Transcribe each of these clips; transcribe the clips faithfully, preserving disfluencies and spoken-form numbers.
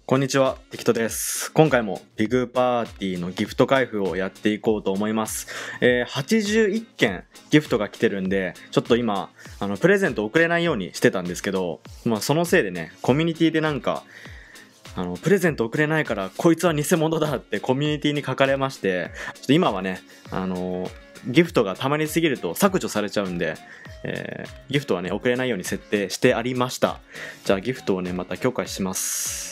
こんにちは、テキトです。今回もビグパーティーのギフト開封をやっていこうと思います。えー、はちじゅういっけんギフトが来てるんで、ちょっと今、あの、プレゼント送れないようにしてたんですけど、まあそのせいでね、コミュニティでなんか、あの、プレゼント送れないから、こいつは偽物だってコミュニティに書かれまして、ちょっと今はね、あのー、ギフトが溜まりすぎると削除されちゃうんで、えー、ギフトはね、送れないように設定してありました。じゃあギフトをね、また許可します。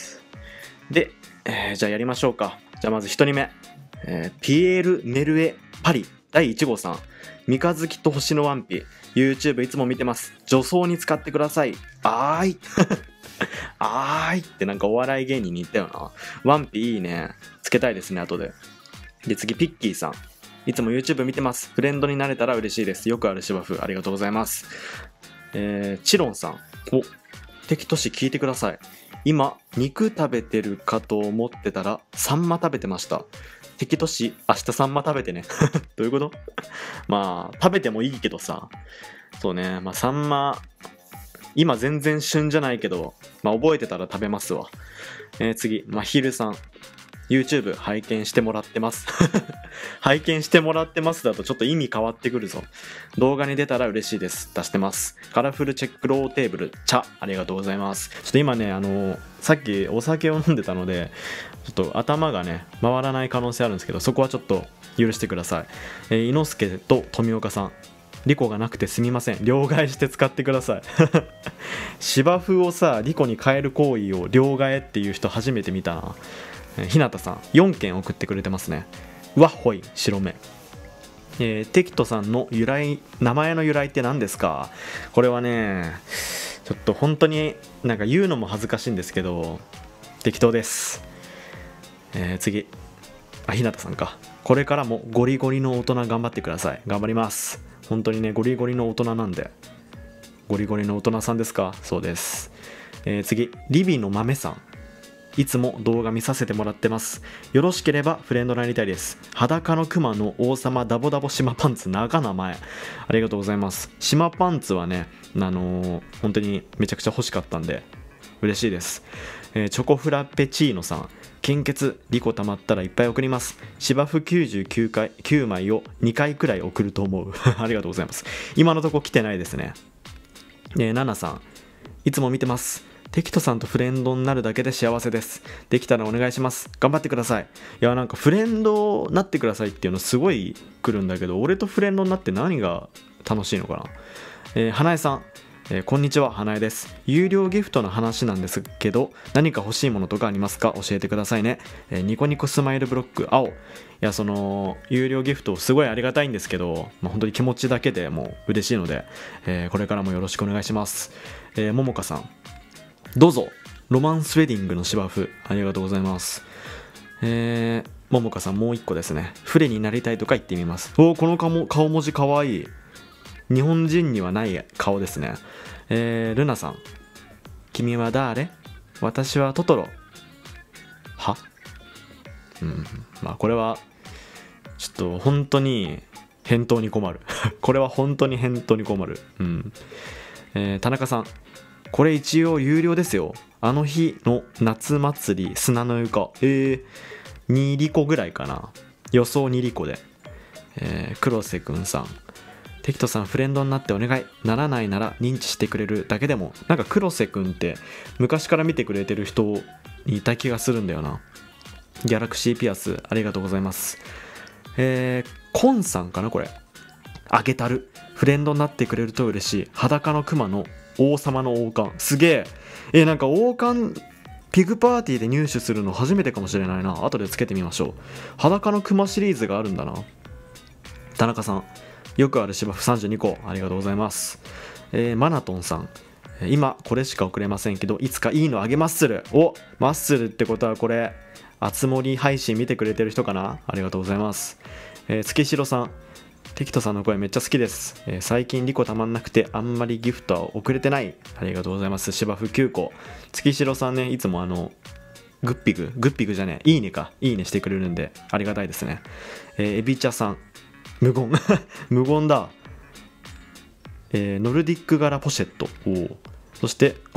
で、えー、じゃあやりましょうか。じゃあまずひとりめ、えー、ピエール・メルエ・パリだいいち号さん、三日月と星のワンピ YouTube いつも見てます、女装に使ってください、あーいあーいってなんかお笑い芸人に言ったよな。ワンピいいね、つけたいですね後で。で次ピッキーさん、いつも YouTube 見てます、フレンドになれたら嬉しいです、よくある芝生ありがとうございます。えー、チロンさん、お、敵都市聞いてください、今肉食べてるかと思ってたらサンマ食べてました、敵都市明日サンマ食べてねどういうことまあ食べてもいいけどさ、そうね、まあサンマ今全然旬じゃないけど、まあ覚えてたら食べますわ。えー、次まひるさん、 YouTube 拝見してもらってます拝見してもらってますだとちょっと意味変わってくるぞ。動画に出たら嬉しいです、出してます。カラフルチェックローテーブル茶ありがとうございます。ちょっと今ね、あのー、さっきお酒を飲んでたのでちょっと頭がね回らない可能性あるんですけど、そこはちょっと許してください。えー、伊之助と富岡さん、リコがなくてすみません、両替して使ってください芝生をさリコに変える行為を両替っていう人初めて見たな。ひなたさんよんけん送ってくれてますね。わっほい白目。えー、テキトさんの由来、名前の由来って何ですか？これはねちょっと本当になんか言うのも恥ずかしいんですけど適当です。えー、次、あ、ひなたさんか。これからもゴリゴリの大人頑張ってください、頑張ります。本当にねゴリゴリの大人なんで。ゴリゴリの大人さんですか？そうです。えー、次、リビの豆さん、いつも動画見させてもらってます、よろしければフレンドになりたいです、裸のクマの王様ダボダボ島パンツ長名前ありがとうございます。島パンツはね、あのー、本当にめちゃくちゃ欲しかったんで嬉しいです。えー、チョコフラペチーノさん、献血リコたまったらいっぱい送ります、芝生きゅうじゅうきゅうかいきゅうまいをにかいくらい送ると思うありがとうございます。今のとこ来てないですね。えー、ナナさん、いつも見てます、テキトさんとフレンドになるだけで幸せです、できたらお願いします、頑張ってください。いやなんかフレンドになってくださいっていうのすごい来るんだけど、俺とフレンドになって何が楽しいのかな。えー、花江さん、えー、こんにちは、花江です。有料ギフトの話なんですけど何か欲しいものとかありますか？教えてくださいね。えー、ニコニコスマイルブロック青。いやその有料ギフトすごいありがたいんですけど、まあ、本当に気持ちだけでもう嬉しいので、えー、これからもよろしくお願いします。えー、ももかさん、どうぞロマンスウェディングの芝生ありがとうございます。えー、ももかさんもう一個ですね、フレになりたいとか言ってみます。おー、この顔顔文字かわいい、日本人にはない顔ですね。えー、ルナさん、君は誰？私はトトロ。は？うん、まあこれはちょっと本当に返答に困るこれは本当に返答に困る。うん。えー、田中さん、これ一応有料ですよ、あの日の夏祭り砂の床。えー、にリコぐらいかな、予想にリコで。えー、黒瀬くんさん、テキトさんフレンドになってお願い、ならないなら認知してくれるだけでも。なんか黒瀬くんって昔から見てくれてる人にいた気がするんだよな。ギャラクシーピアスありがとうございます。えー、コンさんかなこれ。あげたる、フレンドになってくれると嬉しい、裸のクマの王様の王冠。すげえ。えー、なんか王冠ピグパーティーで入手するの初めてかもしれないな。後でつけてみましょう。裸のクマシリーズがあるんだな。田中さん、よくある芝生さんじゅうにこありがとうございます。えー、マナトンさん、今これしか送れませんけどいつかいいのあげマッスル。お、マッスルってことはこれあつ森配信見てくれてる人かな。ありがとうございます。えー、月城さん、テキトさんの声めっちゃ好きです、えー、最近リコたまんなくてあんまりギフトは送れてない。ありがとうございます。芝生きゅうこ。月城さんね、いつもあのグッピググッピグじゃねえいいねかいいねしてくれるんでありがたいですね。えー、エビチャさん、無言無言だ。えー、ノルディック柄ポシェット。お、そしてあ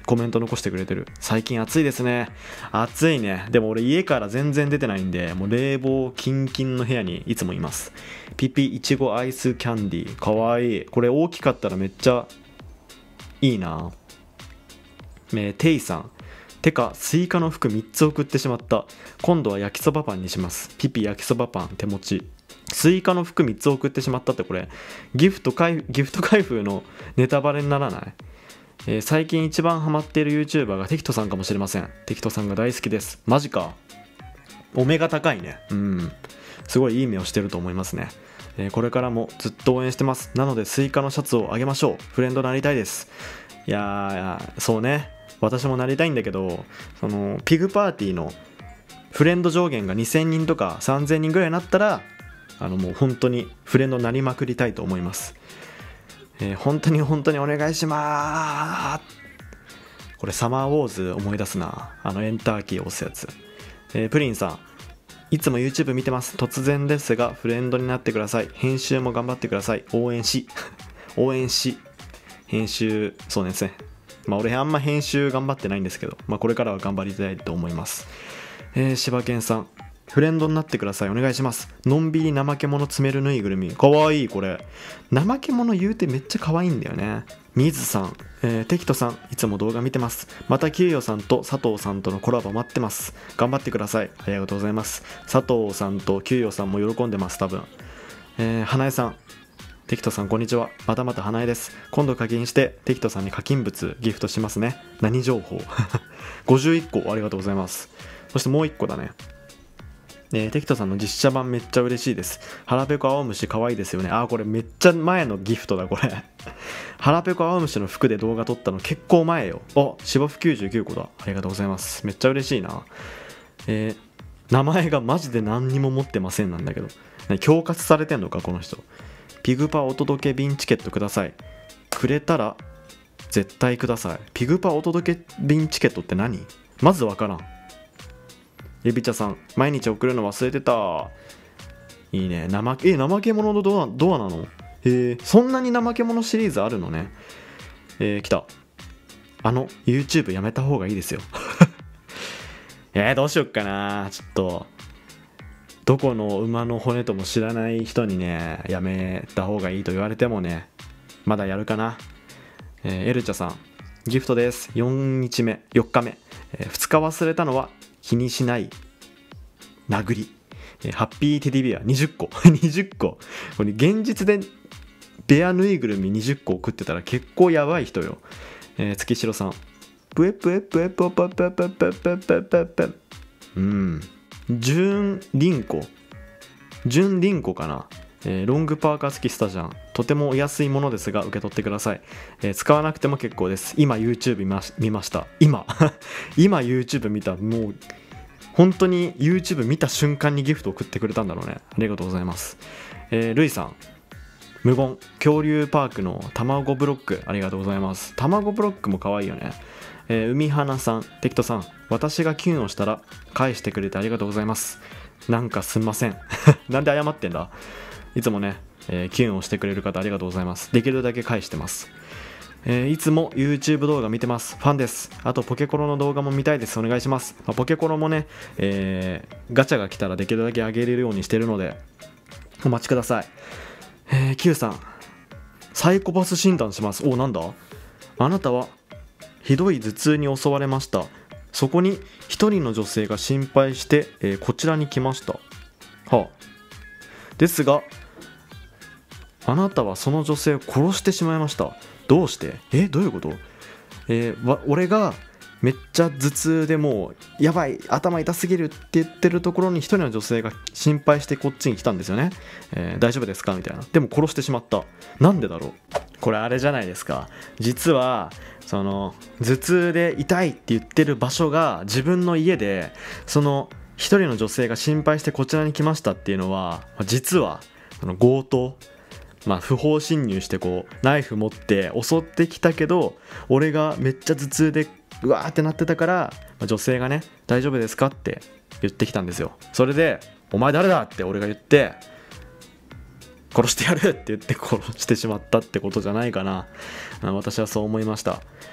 コメント残してくれてる。最近暑いですね。暑いね。でも俺家から全然出てないんで、もう冷房キンキンの部屋にいつもいます。ピピいちごアイスキャンディー、かわいい。これ大きかったらめっちゃいいな。えー、テイさん、てかスイカの服みっつ送ってしまった。今度は焼きそばパンにします。ピピ焼きそばパン手持ち。スイカの服みっつ送ってしまったって、これギフト開ギフト開封のネタバレにならない？えー、最近一番ハマっている YouTuber がテキトさんかもしれません。テキトさんが大好きです。マジか。お目が高いね。うん、すごいいい目をしてると思いますね。えー、これからもずっと応援してます。なのでスイカのシャツをあげましょう。フレンドなりたいです。いやー、いやそうね、私もなりたいんだけど、そのピグパーティーのフレンド上限がにせんにんとかさんぜんにんぐらいになったら、あのもう本当にフレンドになりまくりたいと思います。えー、本当に本当にお願いしまーす。これサマーウォーズ思い出すな。あのエンターキーを押すやつ。えー、プリンさん、いつも YouTube 見てます。突然ですがフレンドになってください。編集も頑張ってください。応援し応援し編集、そうですね。まあ俺あんま編集頑張ってないんですけど、まあこれからは頑張りたいと思います。えー、柴犬さん、フレンドになってください。お願いします。のんびり怠け者詰めるぬいぐるみ、かわいい。これ怠け者言うてめっちゃ可愛いんだよね。みずさん、えー、テキトさん、いつも動画見てます。またキュウヨさんと佐藤さんとのコラボ待ってます。頑張ってください。ありがとうございます。佐藤さんとキュウヨさんも喜んでます、多分。えー、花江さん、テキトさんこんにちは。またまた花江です。今度課金してテキトさんに課金物ギフトしますね。何情報ごじゅういっこありがとうございます。そしてもういっこだね。えー、テキトさんの実写版めっちゃ嬉しいです。腹ペコ青虫可愛いですよね。あー、これめっちゃ前のギフトだこれ腹ペコ青虫の服で動画撮ったの結構前よ。あ、芝生きゅうじゅうきゅうこだ。ありがとうございます。めっちゃ嬉しいな。えー、名前がマジで何にも持ってませんなんだけど、恐喝されてんのかこの人。ピグパお届け便チケットください。くれたら絶対ください。ピグパお届け便チケットって何？まずわからん。エビチャさん、毎日送るの忘れてた。いいね。怠け、え、怠け者のドア、ドアなの？へえ、そんなに怠け者シリーズあるのね。えー、来た。あの YouTube やめた方がいいですよえー、どうしよっかな。ちょっとどこの馬の骨とも知らない人にね、やめた方がいいと言われてもね、まだやるかな。えー、エルチャさん、ギフトです。よっかめ、よっかめ、えー、ふつか忘れたのは気にしない殴り、えー、ハッピーテディベアにじゅっこにじゅっこ、これ現実でベアぬいぐるみにじゅっこ送ってたら結構やばい人よ。えー、月城さん、プエプエプエポポポポポポポポポ、うん、純凛子純凛子かな。えー、ロングパーカー付きスタジャン、とてもお安いものですが受け取ってください。えー、使わなくても結構です。今 YouTube 見ま、見ました今今 YouTube 見た。もう本当に YouTube 見た瞬間にギフト送ってくれたんだろうね。ありがとうございます。えー、ルイさん、無言恐竜パークの卵ブロック、ありがとうございます。卵ブロックも可愛いよね。えー、海花さん、テキトさん、私がキュンをしたら返してくれてありがとうございます。なんかすんませんなんで謝ってんだ。いつもね、えー、キュンをしてくれる方ありがとうございます。できるだけ返してます。えー、いつも YouTube 動画見てます。ファンです。あとポケコロの動画も見たいです。お願いします。まあ、ポケコロもね、えー、ガチャが来たらできるだけ上げれるようにしてるのでお待ちください。えー、Q さん、サイコパス診断します。お、なんだ。あなたはひどい頭痛に襲われました。そこに一人の女性が心配して、えー、こちらに来ました。はあ、ですがあなたはその女性を殺してしまいました。どうして？え、どういうこと？えー、わ俺がめっちゃ頭痛でもうやばい頭痛すぎるって言ってるところに一人の女性が心配してこっちに来たんですよね。えー、大丈夫ですかみたいな。でも殺してしまった。なんでだろう。これあれじゃないですか。実はその頭痛で痛いって言ってる場所が自分の家で、その一人の女性が心配してこちらに来ましたっていうのは実はあの強盗、まあ、不法侵入してこうナイフ持って襲ってきたけど、俺がめっちゃ頭痛でうわーってなってたから、まあ、女性がね大丈夫ですかって言ってきたんですよ。それでお前誰だって俺が言って殺してやるって言って殺してしまったってことじゃないかな。私はそう思いました。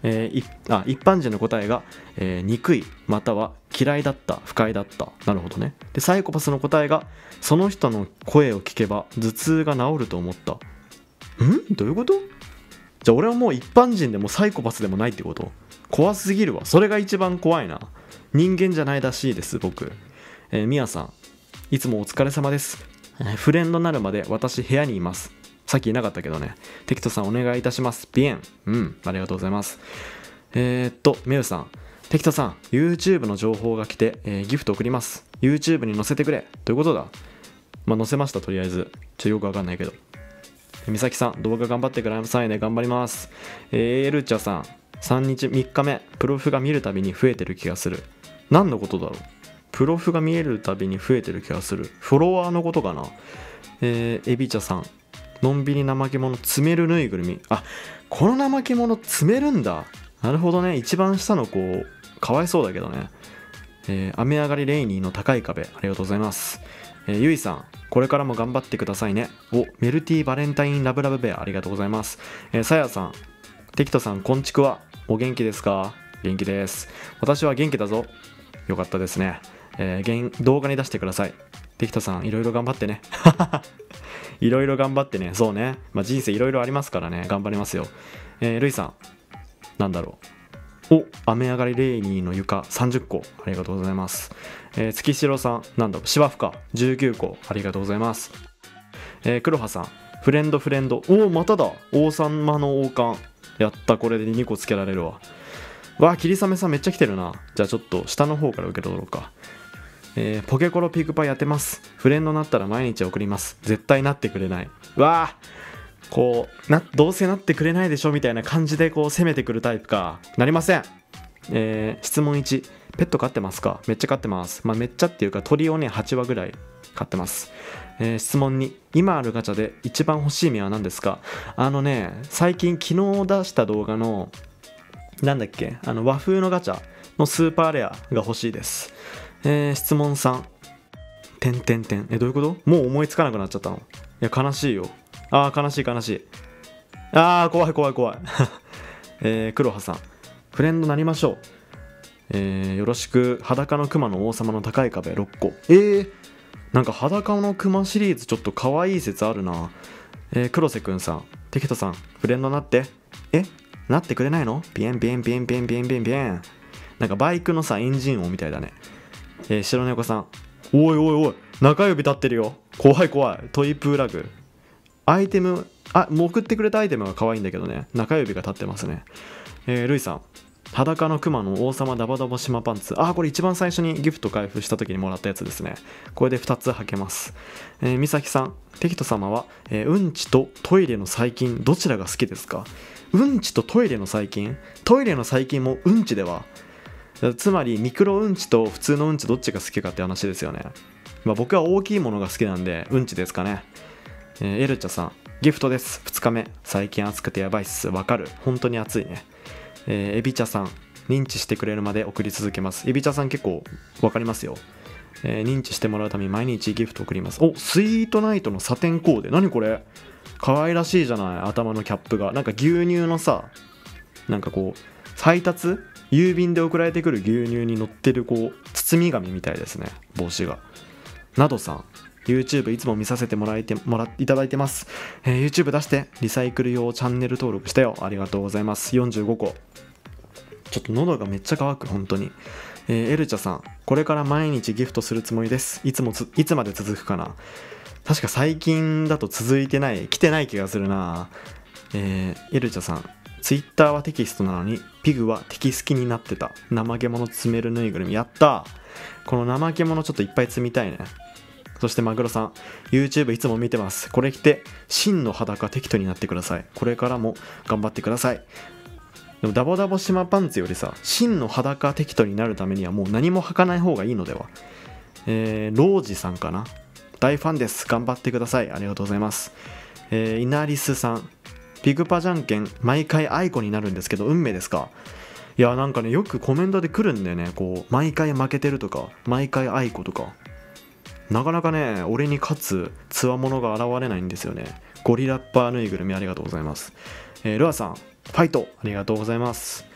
えー、いあ一般人の答えが、えー、憎いまたは嫌いだった不快だった。なるほどね。でサイコパスの答えがその人の声を聞けば頭痛が治ると思った。んどういうこと？じゃあ俺はもう一般人でもサイコパスでもないってこと？怖すぎるわ。それが一番怖いな。人間じゃないらしいです僕。えー、みやさんいつもお疲れ様です。えー、フレンドになるまで私部屋にいます。さっきいなかったけどね。テキトさんお願いいたします。ビエン。うん、ありがとうございます。えー、っと、メウさん。テキトさん、YouTube の情報が来て、えー、ギフト送ります。YouTube に載せてくれ。どういうことだ？まあ、載せました、とりあえず。ちょ、よくわかんないけど。みさきさん、動画頑張ってくださいね。頑張ります。えー、エルチャさん、さんにち、みっかめ、プロフが見るたびに増えてる気がする。何のことだろう？プロフが見えるたびに増えてる気がする。フォロワーのことかな？えー、エビチャさん。のんびり怠け者詰めるぬいぐるみ。あ、この怠け者詰めるんだ。なるほどね。一番下の子かわいそうだけどね。えー、雨上がりレイニーの高い壁、ありがとうございます。えー、ゆいさんこれからも頑張ってくださいね。お、メルティーバレンタインラブラブベア、ありがとうございます。えー、さやさんテキトさんこんちくわ、お元気ですか？元気です。私は元気だぞ。よかったですね。えー、動画に出してください。テキトさんいろいろ頑張ってね。いろいろ頑張ってね。そうね、まあ、人生いろいろありますからね。頑張りますよ。えー、ルイさんなんだろう。お、雨上がりレイニーの床さんじゅっこ、ありがとうございます。えー、月城さんなんだろう、芝生かじゅうきゅうこ、ありがとうございます。えー、黒羽さんフレンドフレンド、おおまただ、王様の王冠、やった。これでにこつけられるわ。わあ、霧雨さんめっちゃ来てるな。じゃあちょっと下の方から受け取ろうか。えー、ポケコロピグパやってます。フレンドなったら毎日送ります。絶対なってくれない。わあ、こうな、どうせなってくれないでしょみたいな感じでこう攻めてくるタイプか。なりません。えー、質問いち、ペット飼ってますか？めっちゃ飼ってます。まあめっちゃっていうか鳥をねはちわぐらい飼ってます。えー、質問に、今あるガチャで一番欲しい実は何ですか？あのね、最近昨日出した動画のなんだっけ、あの和風のガチャのスーパーレアが欲しいです。えー、質問さん、てんてんてん、えどういうこと？もう思いつかなくなっちゃったの？いや悲しいよ。あー悲しい悲しい。あー怖い怖い怖い。えー、黒羽さんフレンドなりましょう。えー、よろしく。裸の熊の王様の高い壁ろっこ。えー、なんか裸の熊シリーズちょっと可愛い説あるな。えー、黒瀬くんさん、テキトさんフレンドなって。えなってくれないの？ビエンビエンビエンビエンビエンビエンビエン。なんかバイクのさエンジン音みたいだね。えー、白猫さん、おいおいおい中指立ってるよ。怖い怖い。トイプーラグアイテム、あ、もう送ってくれたアイテムが可愛いんだけどね、中指が立ってますね。えー、ルイさん、裸の熊の王様ダボダボ島パンツ。あーこれ一番最初にギフト開封した時にもらったやつですね。これでふたつ履けます。えー、みさきさん、テキト様は、えー、うんちとトイレの細菌どちらが好きですか？うんちとトイレの細菌、トイレの細菌もうんちでは、つまりミクロうんちと普通のうんちどっちが好きかって話ですよね。まあ、僕は大きいものが好きなんでうんちですかね。えー、エルチャさん、ギフトです。ふつかめ、最近暑くてやばいっす。わかる、本当に暑いね。えー、エビチャさん、認知してくれるまで送り続けます。エビチャさん結構わかりますよ。えー、認知してもらうために毎日ギフト送ります。お、スイートナイトのサテンコーデ、何これ、可愛らしいじゃない。頭のキャップがなんか牛乳のさ、なんかこう配達郵便で送られてくる牛乳に乗ってるこう包み紙みたいですね、帽子が。などさん、 YouTube いつも見させてもらえてもらいただいてます。えー、YouTube 出してリサイクル用チャンネル登録したよ。ありがとうございます。よんじゅうごこ。ちょっと喉がめっちゃ乾く本当に。えー、エルチャさん、これから毎日ギフトするつもりです。いつもついつまで続くかな。確か最近だと続いてない、来てない気がするな。えー、エルチャさん、Twitter はテキストなのにピグはテキスキになってた。怠け者詰めるぬいぐるみ、やったー。この怠け者ちょっといっぱい積みたいね。そしてマグロさん、 YouTube いつも見てます。これ着て真の裸テキトになってください。これからも頑張ってください。でもダボダボ島パンツよりさ、真の裸テキトになるためにはもう何も履かない方がいいのでは。えー、ロージさんかな、大ファンです。頑張ってください。ありがとうございます。えー、イナリスさん、ピグパじゃんけん毎回アイコになるんですけど運命ですか？いやなんかね、よくコメントで来るんだよね。こう毎回負けてるとか毎回アイコとか、なかなかね俺に勝つつわものが現れないんですよね。ゴリラッパーぬいぐるみ、ありがとうございます。えー、ルアさん、ファイト、ありがとうございます。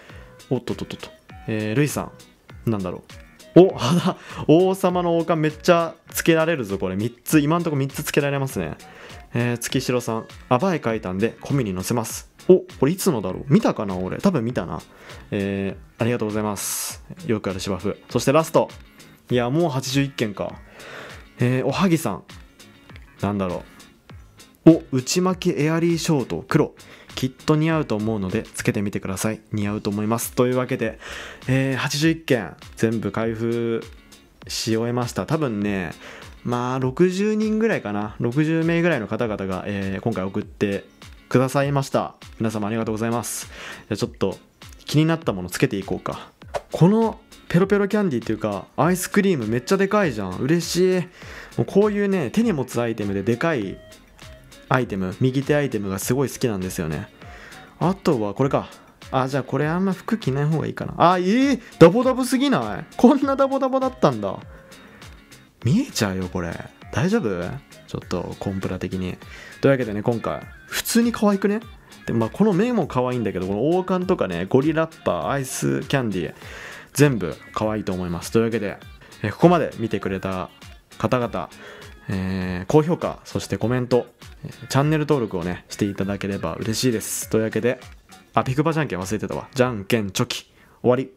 おっとっとっとっと。えー、ルイさん。なんだろう。お、肌、王様の王冠めっちゃつけられるぞ、これ。みっつ、今んとこみっつつけられますね。えー、月城さん。アバイ書いたんで、コミに載せます。お、これいつのだろう見たかな俺。多分見たな。えー、ありがとうございます。よくある芝生。そしてラスト。いや、もうはちじゅういっけんか。えー、おはぎさん。なんだろう。お、内巻きエアリーショート黒。きっと似合うと思うのでつけてみてください。似合うと思います。というわけで、えー、はちじゅういっけん全部開封し終えました。多分ね、まあろくじゅうにんぐらいかな。ろくじゅうめいぐらいの方々が、えー、今回送ってくださいました。皆様ありがとうございます。じゃあちょっと気になったものつけていこうか。このペロペロキャンディーっていうかアイスクリームめっちゃでかいじゃん。嬉しい。もうこういうね手に持つアイテムででかいアイテム、右手アイテムがすごい好きなんですよね。あとはこれか。あ、じゃあこれあんま服着ない方がいいかな。あ、えー、ダボダボすぎない？こんなダボダボだったんだ。見えちゃうよこれ。大丈夫？ちょっとコンプラ的に。というわけでね、今回普通に可愛くね。で、まあ、この目も可愛いんだけど、この王冠とかね、ゴリラッパー、アイスキャンディー全部可愛いと思います。というわけで、えここまで見てくれた方々、えー、高評価、そしてコメント、チャンネル登録をねしていただければ嬉しいです。というわけで、あ、ピクパじゃんけん忘れてたわ。じゃんけんチョキ終わり。